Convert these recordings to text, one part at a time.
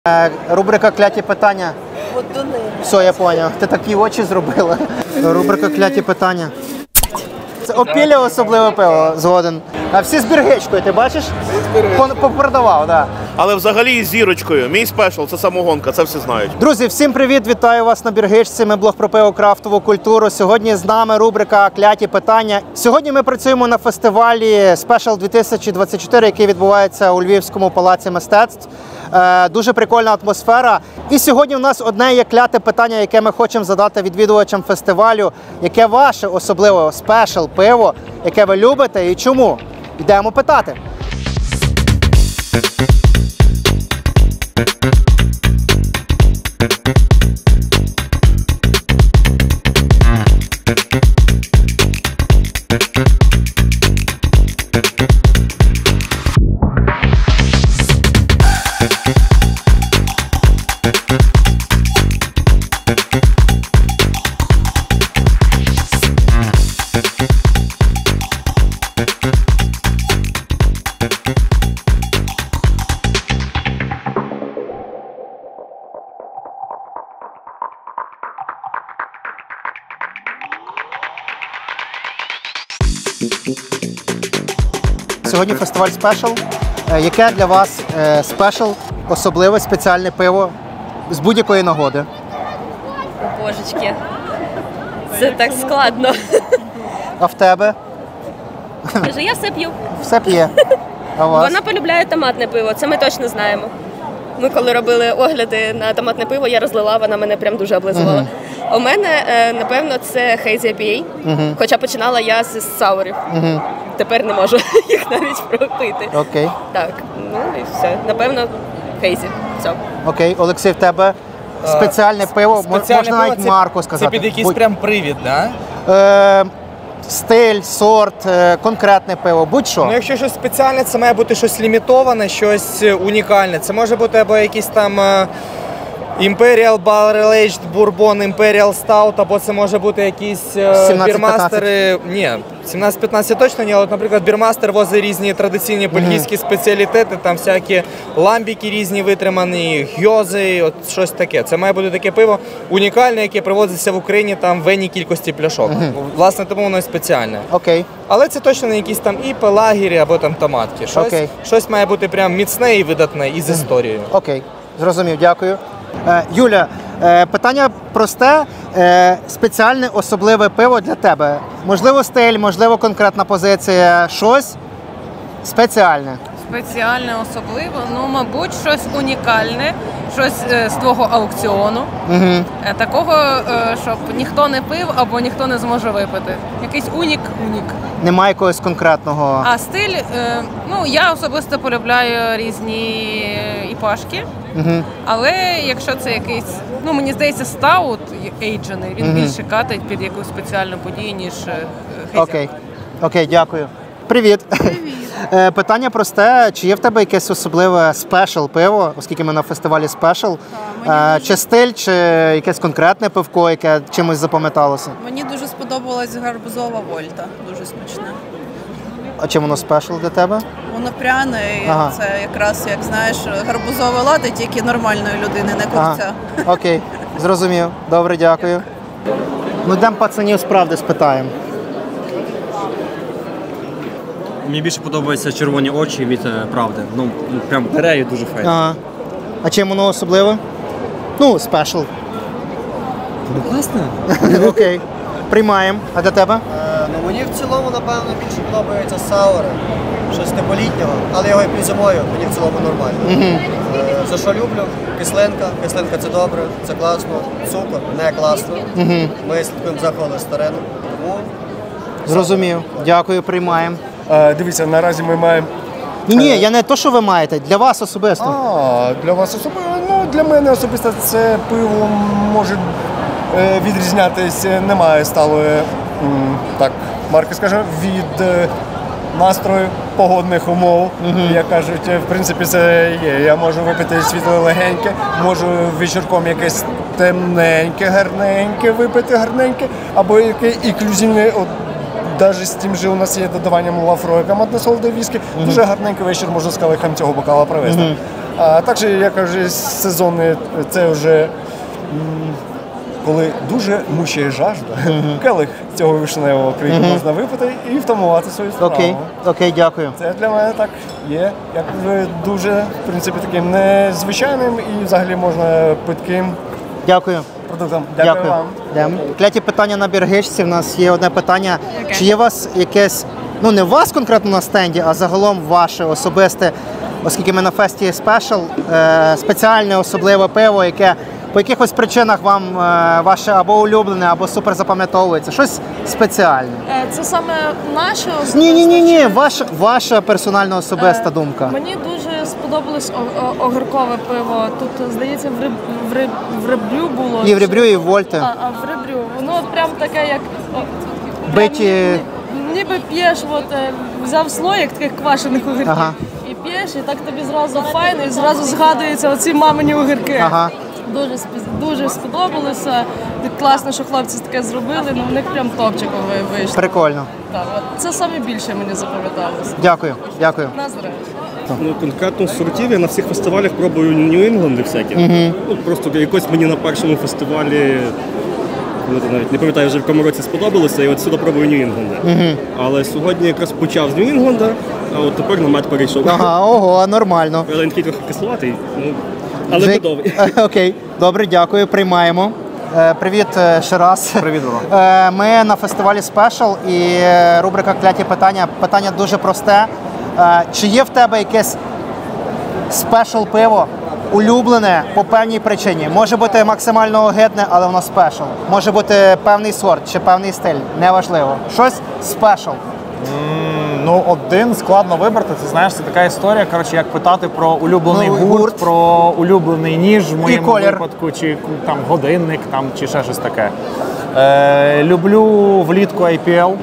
Рубрика «Кляті питання». Все, я зрозумів. Ти такі очі зробила. Рубрика «Кляті питання». Це опілля особливе пиво, згоден. А всі з біргичкою, ти бачиш? Попродавав, так. Але взагалі з зірочкою. Мій спешл – це самогонка, це всі знають. Друзі, всім привіт! Вітаю вас на Біргичці. Ми блог про пиво, крафтову культуру. Сьогодні з нами рубрика «Кляті питання». Сьогодні ми працюємо на фестивалі Special 2024, який відбувається у Львівському палаці мистецтв. Дуже прикольна атмосфера. І сьогодні у нас одне є кляте питання, яке ми хочемо задати відвідувачам фестивалю. Яке ваше особливо спешл пиво, яке ви любите і чому? Йдемо питати. Сьогодні фестиваль Special. Яке для вас Special, особливе, спеціальне пиво з будь-якої нагоди? Божечки, це так складно. А в тебе? Каже, я все п'ю. Все п'є. А у вас? Вона полюбляє томатне пиво, це ми точно знаємо. Ми коли робили огляди на томатне пиво, я розлила, вона мене прям дуже облизувала. У мене, напевно, це Hazy IPA, хоча починала я з саурів. Тепер не можу їх навіть пропити. Окей. Так, ну і все. Напевно, Hazy. Все. Окей. Олексій, в тебе спеціальне пиво, можна навіть марку сказати. Це під якийсь прям привід, так? Стиль, сорт, конкретне пиво, будь-що. Ну, якщо щось спеціальне, це має бути щось лімітоване, щось унікальне. Це може бути або якийсь там Imperial Barrel Aged Bourbon, Imperial Stout, або це може бути якісь бірмастери. Ні, 17-15 точно ні, але, наприклад, бірмастер возить різні традиційні бельгійські спеціалітети, там всякі ламбіки різні витримані, гьози, от щось таке. Це має бути таке пиво унікальне, яке привозиться в Україні там в енній кількості пляшок. Власне, тому воно і спеціальне. Окей. Але це точно не якісь там іпи, лагері або там томатки. Щось має бути прям міцне і видатне, і з історією. Окей, зрозумів, дякую. Юля, питання просте, спеціальне особливе пиво для тебе. Можливо, стиль, можливо, конкретна позиція, щось спеціальне. Спеціальне, особливо, ну, мабуть, щось унікальне, щось з твого аукціону. Такого, щоб ніхто не пив або ніхто не зможе випити. Якийсь унік. Немає якогось конкретного. А стиль, ну, я особисто полюбляю різні іпашки. Але якщо це якийсь, ну, мені здається, стаут ейджений, він більше катить під якусь спеціальну подію, ніж хейзер. Окей, дякую. Привіт. Питання просте, чи є в тебе якесь особливе спешл пиво, оскільки ми на фестивалі спешл, чи стиль, чи якесь конкретне пивко, яке чимось запам'яталося? Мені дуже сподобалась гарбузова вольта, дуже смачна. А чим воно спешл для тебе? Воно пряне, і це якраз, як знаєш, гарбузове лате, тільки нормальної людини, не купця. Окей, зрозумів. Добре, дякую. Ну, йдемо пацанів справді спитаємо. Мені більше подобаються червоні очі від правди. Ну, прям бере і дуже файно. А чим воно особливе? Ну, спешл. Ну, класно. Окей. Приймаємо. А для тебе? Ну, мені в цілому, напевно, більше подобається саури. Щось типу літнього, але його і під зимою, мені в цілому нормально. За що люблю? Кислинка. Кислинка – це добре, це класно. Цукор – не класно. Ми слідкуємо за холестерином. Тому... Зрозумів. Дякую, приймаємо. Дивіться, наразі ми маємо... Ні, я не то, що ви маєте, для вас особисто. Для вас особисто? Ну, для мене особисто це пиво може відрізнятися, немає сталої, так, марки, скажімо, від настрою, погодних умов. Як кажуть, в принципі, це є. Я можу випити світле легеньке, можу вечірком якесь темненьке, гарненьке випити гарненьке, або яке інклюзивне, навіть з тим же у нас є додаванням лафрою, командне солодові віскі, дуже гарненький вечір можна з калихом цього бокала провести. А також, я кажу, сезонний це вже коли дуже мучає жажда. Келих цього вишневого крику можна випити і втамувати свою справу. Окей, дякую. Це для мене так є, як вже дуже, в принципі, таким незвичайним і взагалі можна питким Дякую. продуктом. Дякую вам. Йдемо. Кляті питання на біргичці. У нас є одне питання. Чи є у вас якесь, ну не у вас конкретно на стенді, а загалом ваше особисте, оскільки ми на фесті спешл, спеціальне особливе пиво, яке по якихось причинах вам ваше або улюблене, або супер запам'ятовується? Щось спеціальне. Це саме наше особисте? Ні. Ваша персональна особиста думка. Мені дуже сподобалось огіркове пиво. Тут, здається, в Ребрю було. І в Ребрю, і в Вольте. А в Ребрю. Воно прям таке, як... Биті... Ніби п'єш, взяв слоєк таких квашених огірків, і п'єш, і так тобі зразу файно, і зразу згадуються оці мамині огірки. Дуже сподобалося. Класно, що хлопці таке зробили, але в них прям топчикове вийшло. Прикольно. Так, це саме більше мені запам'яталося. Дякую. На здоров'я. Ну, конкретно сортів я на всіх фестивалях пробую Нью-Інгланди всякі. Ну, просто якось мені на першому фестивалі, навіть не пам'ятаю, вже в якому році сподобалося, і от сюди пробую Нью-Інгланда. Але сьогодні якраз почав з Нью-Інгланда, а от тепер на мед перейшов. Ого, нормально. Але він такий трохи кисловатий, але готовий. Окей, добре, дякую, приймаємо. Привіт ще раз. Привіт вам. Ми на фестивалі Спешл і рубрика «Кляті питання». Питання дуже просте. Чи є в тебе якесь спешл пиво, улюблене по певній причині? Може бути максимально огидне, але воно спешл. Може бути певний сорт чи певний стиль, неважливо. Щось спешл. Ну, один складно вибрати. Ти знаєш, це така історія, коротше, як питати про улюблений гурт, про улюблений ніж в моєму випадку, чи там годинник, там, чи ще щось таке. Люблю влітку IPL.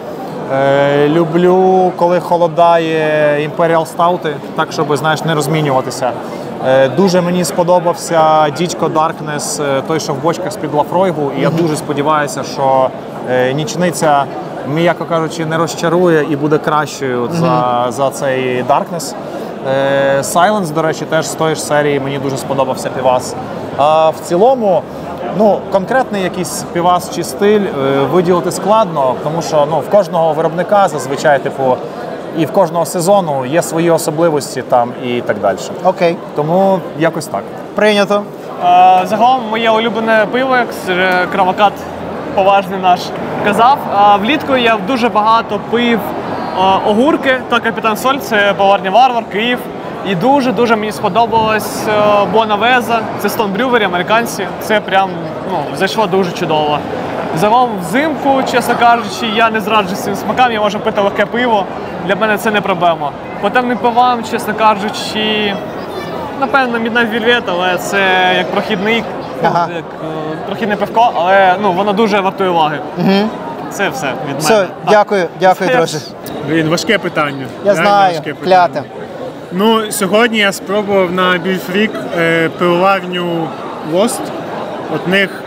Люблю, коли холодає Imperial Stout, так, щоб, знаєш, не розмінюватися. Дуже мені сподобався Дідько Darkness, той, що в бочках з-під Лафройгу, і я дуже сподіваюся, що нічниця, м'яко кажучи, не розчарує і буде кращою за цей Darkness. Silence, до речі, теж з тої ж серії мені дуже сподобався півас. А в цілому, ну, конкретний якийсь півас чи стиль виділити складно, тому що в кожного виробника зазвичай, і в кожного сезону є свої особливості там і так далі. Окей. Тому якось так. Прийнято. Загалом моє улюблене пиво, як Кравокат поважний наш казав. Влітку я дуже багато пив огурки та Капітан Соль, це поварня Варвар, Київ. І дуже-дуже мені сподобалось Бонавеза, це Stone Brewery, американці. Це прям, зайшло дуже чудово. Загалом взимку, чесно кажучи, я не зраджу цим смакам, я можу пити легке пиво, для мене це не проблема. По темним пивам, чесно кажучи, напевно, Midnight Velvet, але це як прохідний, як прохідне пивко, але воно дуже вартує уваги. Це все від мене. Все, дякую, друже. Важке питання. Я знаю, Кляте. Ну, сьогодні я спробував на Beer Freak пивоварню Lost. От них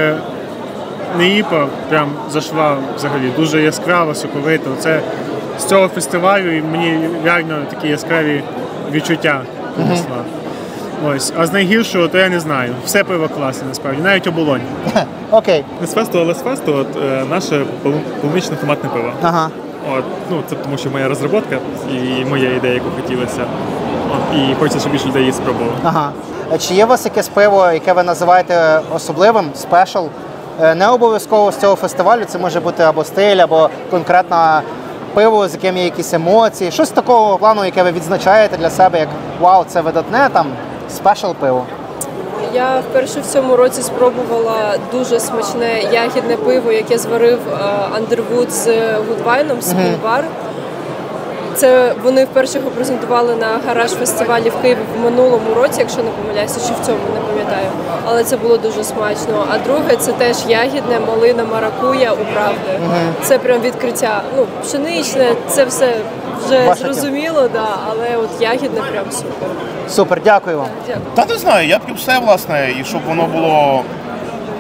неїпа прям зайшла взагалі, дуже яскраво, соковито. Це з цього фестивалю і мені реально такі яскраві відчуття принесла. Ось. А з найгіршого, то я не знаю. Все пиво класне, насправді, навіть Оболонь. Окей. Лесфесту, наше полуничне томатне пиво. Це тому, що моя розробка і моя ідея, яку хотілося. І хочеться, щоб більше людей її спробувало. Чи є у вас якесь пиво, яке ви називаєте особливим, спешл? Не обов'язково з цього фестивалю, це може бути або стиль, або конкретно пиво, з яким є якісь емоції. Щось такого плану, яке ви відзначаєте для себе, як вау, це видатне, там, спешл пиво. Я вперше в цьому році спробувала дуже смачне ягідне пиво, яке зварив Underwood з Woodbine, Spin Bar. Це вони вперше його презентували на гараж-фестивалі в Києві в минулому році, якщо не помиляюся, чи в цьому, не пам'ятаю. Але це було дуже смачно. А друге, це теж ягідне, малина, маракуя у Правди. Це прям відкриття. Пшеничне, це все вже зрозуміло, але от ягідне прям супер. Супер, дякую вам. Та не знаю, я п'ю все, власне, і щоб воно було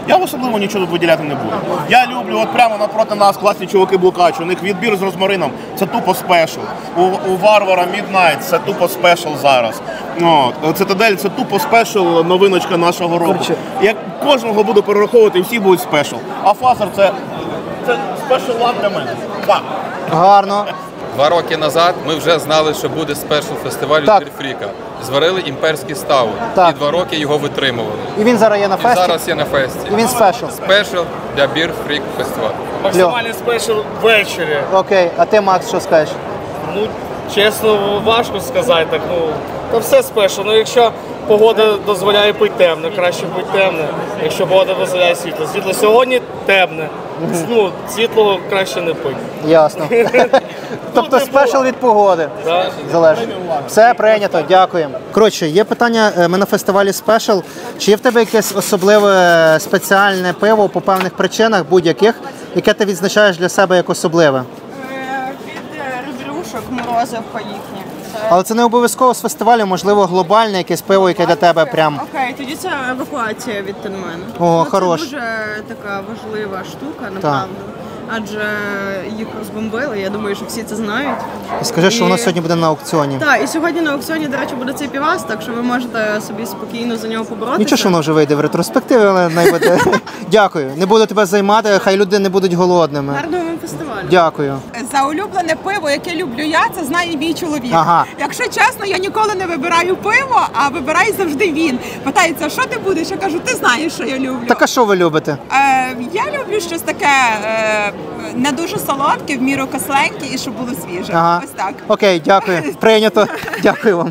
Я особливо нічого тут виділяти не буду. Я люблю, от прямо напроти нас класні чуваки Блукач, у них відбір з розмарином, це тупо спешл. У Варвара Midnight це тупо спешл зараз. Цитадель це тупо спешл, новиночка нашого року. Я кожного буду перераховувати, і всі будуть спешл. А Фазер це спешл лав для мене. Гарно. 2 роки назад ми вже знали, що буде спешл фестивалю Бірфріка. Зварили імперський стаут. І 2 роки його витримували. І він зараз є на фесті? І зараз є на фесті. І він спешл? Спешл для Бірфрік фестивалю. Максимальний спешл ввечері. Окей, а ти, Макс, що скажеш? Ну, чесно, важко сказати так. Та все спешл. Ну, якщо погода дозволяє пити темне, краще пити темне. Якщо погода дозволяє світло. Світло сьогодні темне. Ну, світло краще не пити. Ясно. Тобто спешл від погоди. Залежить. Все прийнято, дякуємо. Коротше, є питання, ми на фестивалі спешл. Чи є в тебе якесь особливе спеціальне пиво по певних причинах, будь-яких, яке ти відзначаєш для себе як особливе? Від ребрюшок, морозивка їхня. Але це не обов'язково з фестивалю, можливо, глобальне якесь пиво, яке для тебе прям... Окей, тоді це евакуація від Тенмену. О, хорош. Це дуже така важлива штука, направду. Адже їх розбомбили, я думаю, що всі це знають. І скажи, що воно сьогодні буде на аукціоні. Так, і сьогодні на аукціоні, до речі, буде цей півас, так що ви можете собі спокійно за нього поборотися. Нічого, що воно вже вийде в ретроспективі, але найбуде. Дякую. Не буду тебе займати, хай люди не будуть голодними. Гарного вам фестивалю. Дякую. За улюблене пиво, яке люблю я, це знає мій чоловік. Ага. Якщо чесно, я ніколи не вибираю пиво, а вибирає завжди він. Питається, що ти будеш? Я кажу, ти знаєш, що я люблю. Так а що ви любите? Я люблю щось таке не дуже солодке, в міру кисленьке і щоб було свіже. Ага. Ось так. Окей, дякую. Прийнято. Дякую вам.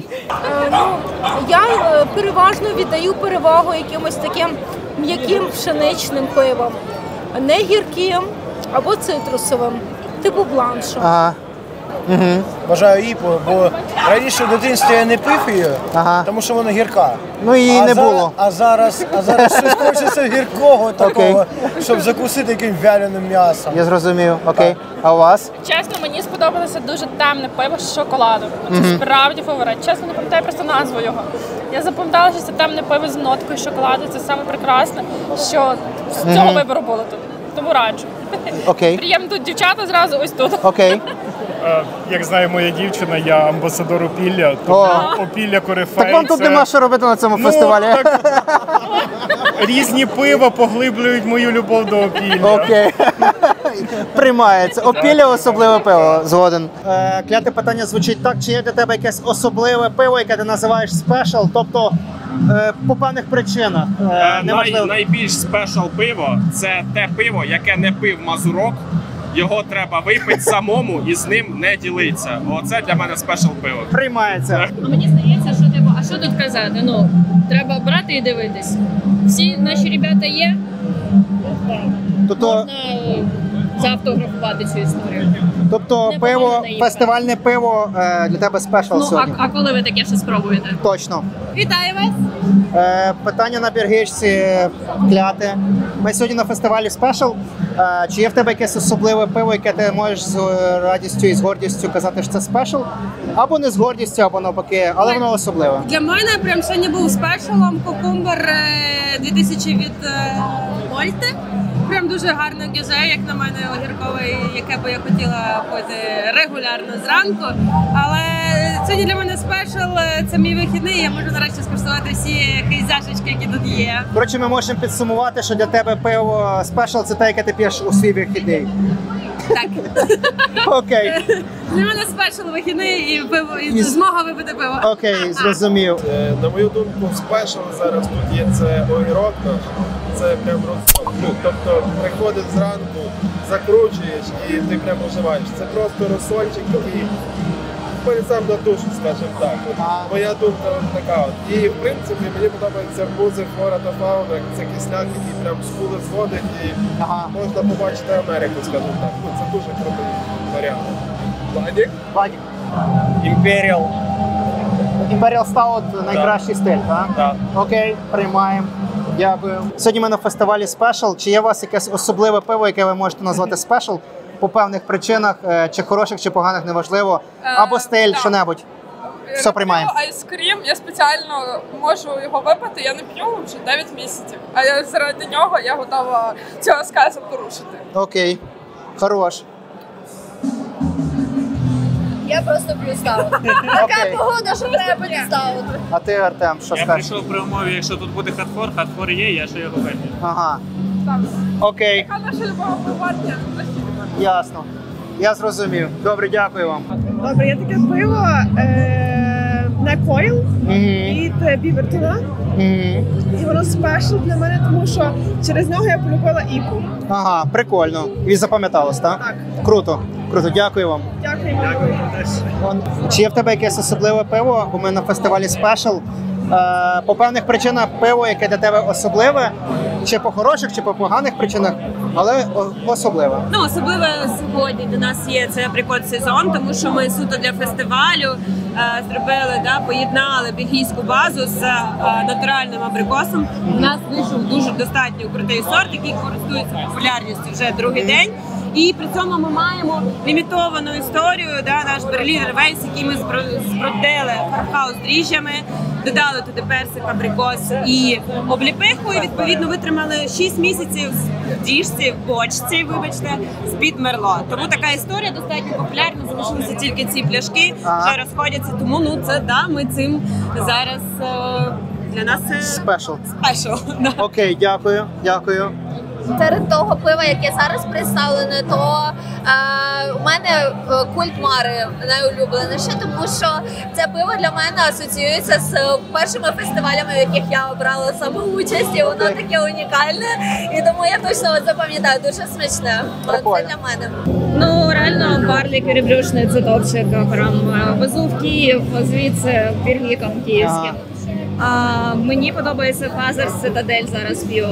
Я переважно віддаю перевагу якимось таким м'яким пшеничним пивам, не гірким або цитрусовим, типу бланшу. Ага. Угу. Бажаю іпу, бо раніше в дитинстві я не пив її, тому що вона гірка. Ну її не було. А зараз щось хочеться гіркого такого, щоб закусити яким вяленим м'ясом. Я зрозумів. Окей. А у вас? Чесно, мені сподобалося дуже темне пиво з шоколадом. Це справді фаворит. Чесно, не пам'ятаю просто назву його. Я запам'ятала, що це темне пиво з ноткою шоколаду. Це саме прекрасне, що з цього вибору було тут. Тому раджу. Окей. Приємно тут дівчата зразу ось тут. Окей. Як знає моя дівчина, я амбасадор опілля, тому опілля корифей. Так вам тут нема що робити на цьому фестивалі. Різні пива поглиблюють мою любов до опілля. Окей. Приймається. Опілля особливе пиво. Згоден. Кляте питання звучить так, чи є для тебе якесь особливе пиво, яке ти називаєш спешл, тобто по певних причинах? Найбільш спешл пиво – це те пиво, яке не пив Мазурок. Його треба випити самому і з ним не ділитися. Оце для мене спешл пиво. Приймається. Мені здається, що а що тут казати? Ну, треба брати і дивитись. Всі наші ребята є. Можна заавтографувати цю історію. Тобто пиво, фестивальне пиво для тебе спешл сьогодні? А коли ви таке ще спробуєте? Точно. Вітаю вас! Питання на біргичці кляте. Ми сьогодні на фестивалі спешл. Чи є в тебе якесь особливе пиво, яке ти можеш з радістю і з гордістю казати, що це спешл? Або не з гордістю, або навпаки, але воно особливе. Для мене прям сьогодні був спешалом Кукумбер 2000 від Ольти. Прям дуже гарне гюзе, як на мене, огіркове, яке би я хотіла пити регулярно зранку. Але сьогодні для мене спешл, це мій вихідний, я можу нарешті скуштувати всі хейзяшечки, які тут є. Коротше, ми можемо підсумувати, що для тебе пиво спешл – це те, яке ти п'єш у свій вихідний. Так. Окей. Для мене спешл вихідний і пиво, і змога випити пиво. Окей, зрозумів. На мою думку, спешл зараз тут є це огірок наш. Це прям розсол. Тобто приходиш зранку, закручуєш і ти прям уживаєш. Це просто розсольчик такий сам на душу, скажімо так. Моя думка така. І в принципі мені подобаються арбузи, флора та фауна. Це кисляк, який прям з кули зводить і можна побачити Америку, скажімо так. Це дуже крутий варіант. Владик? Владик. Імперіал. Імперіал Stout – найкращий стиль, так? Так. Окей, приймаємо. Дякую. Сьогодні ми на фестивалі спешл. Чи є у вас якесь особливе пиво, яке ви можете назвати спешл по певних причинах, чи хороших, чи поганих, неважливо, або стиль, що-небудь? Все приймаємо. Айскрім, я спеціально можу його випити, я не п'ю вже 9 місяців. А я заради нього я готова цього сказу порушити. Окей, хорош. Я просто п'ю ставити. Така погода, що треба ставити. А ти, Артем, що Я скажеш? прийшов при умові, якщо тут буде хардкор є, я ще його вип'ю. Ага. Окей. Яка наша любова пиварня? Ясно. Я зрозумів. Добре, дякую вам. Добре, є таке пиво не Койл від Бівертона. І воно спешл для мене, тому що через нього я полюбила іпу. Ага, прикольно. І запам'яталось, так? Так. Круто. Круто, дякую вам. Дякую. Чи є в тебе якесь особливе пиво? Бо ми на фестивалі спешл. По певних причинах пиво, яке для тебе особливе, чи по хороших, чи по поганих причинах, але особливе. Ну, особливо сьогодні для нас є це априкот сезон, тому що ми суто для фестивалю зробили, поєднали бельгійську базу з натуральним абрикосом. У нас вийшов дуже достатньо крутий сорт, який користується популярністю вже другий день. І при цьому ми маємо лімітовану історію, наш Берлінер Вейс, який ми збродили фармхаус дріжджами, додали туди персик, абрикос і обліпиху, і відповідно витримали 6 місяців в діжці, в бочці, вибачте, з-під мерло. Тому така історія достатньо популярна, залишилися тільки ці пляшки, вже розходяться, тому ми цим зараз, для нас це спешл. Окей, дякую. Серед того пива, яке зараз представлене, то у мене культ Мари найулюбленіше, тому що це пиво для мене асоціюється з першими фестивалями, в яких я обрала саме участь, і воно таке унікальне, і тому я точно запам'ятаю, дуже смачне. Це для мене. Ну, реально, барлік і ребрюшний – це топчик. Прям везу в Київ, звідси біргіком київським. Мені подобається Фазер Цитадель, зараз п'ю.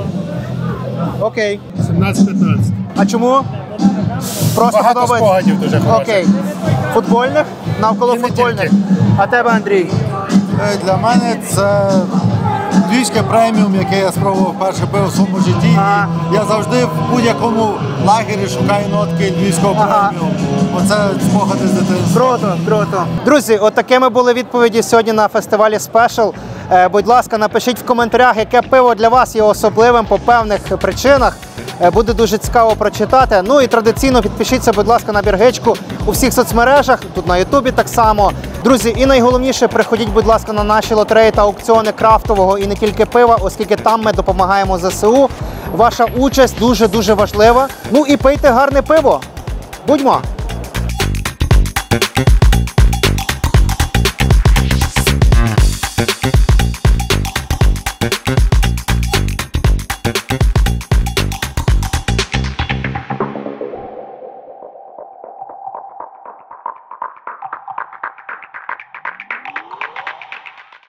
Окей. 17-15. А чому? Просто багато подобається? спогадів дуже хороших. Окей. Футбольних? Навколо футбольних. А тебе, Андрій? Для мене це львівське преміум, яке я спробував вперше пив у своєму житті. Я завжди в будь-якому лагері шукаю нотки львівського преміуму. Оце спогади з дитинства. Круто. Друзі, от такими були відповіді сьогодні на фестивалі Special. Будь ласка, напишіть в коментарях, яке пиво для вас є особливим по певних причинах. Буде дуже цікаво прочитати. Ну і традиційно підпишіться, будь ласка, на Біргичку у всіх соцмережах, тут на Ютубі так само. Друзі, і найголовніше, приходіть, будь ласка, на наші лотереї та аукціони крафтового і не тільки пива, оскільки там ми допомагаємо ЗСУ. Ваша участь дуже-дуже важлива. Ну і пийте гарне пиво. Будьмо!